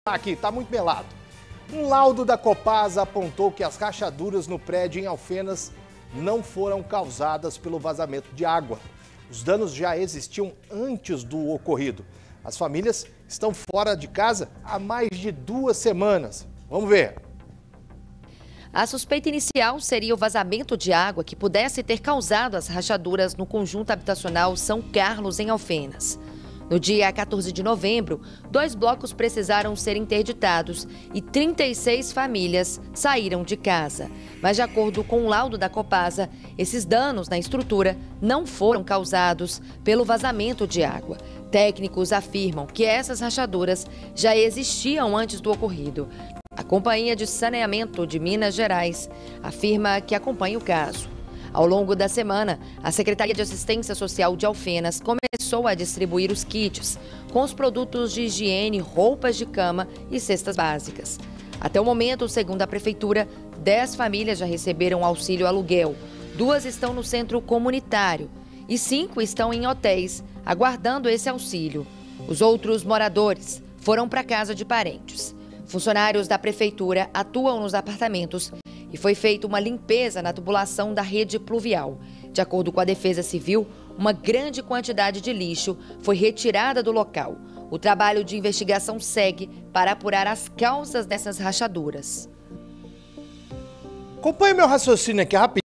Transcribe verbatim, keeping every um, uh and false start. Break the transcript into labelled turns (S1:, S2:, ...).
S1: Aqui, tá muito melado. Um laudo da Copasa apontou que as rachaduras no prédio em Alfenas não foram causadas pelo vazamento de água. Os danos já existiam antes do ocorrido. As famílias estão fora de casa há mais de duas semanas. Vamos ver.
S2: A suspeita inicial seria o vazamento de água que pudesse ter causado as rachaduras no conjunto habitacional São Carlos, em Alfenas. No dia quatorze de novembro, dois blocos precisaram ser interditados e trinta e seis famílias saíram de casa. Mas, de acordo com o laudo da Copasa, esses danos na estrutura não foram causados pelo vazamento de água. Técnicos afirmam que essas rachaduras já existiam antes do ocorrido. A Companhia de Saneamento de Minas Gerais afirma que acompanha o caso. Ao longo da semana, a Secretaria de Assistência Social de Alfenas começou a distribuir os kits com os produtos de higiene, roupas de cama e cestas básicas. Até o momento, segundo a Prefeitura, dez famílias já receberam auxílio aluguel, duas estão no centro comunitário e cinco estão em hotéis, aguardando esse auxílio. Os outros moradores foram para casa de parentes. Funcionários da Prefeitura atuam nos apartamentos e foi feita uma limpeza na tubulação da rede pluvial. De acordo com a Defesa Civil, uma grande quantidade de lixo foi retirada do local. O trabalho de investigação segue para apurar as causas dessas rachaduras.
S1: Acompanhe meu raciocínio aqui rapidinho.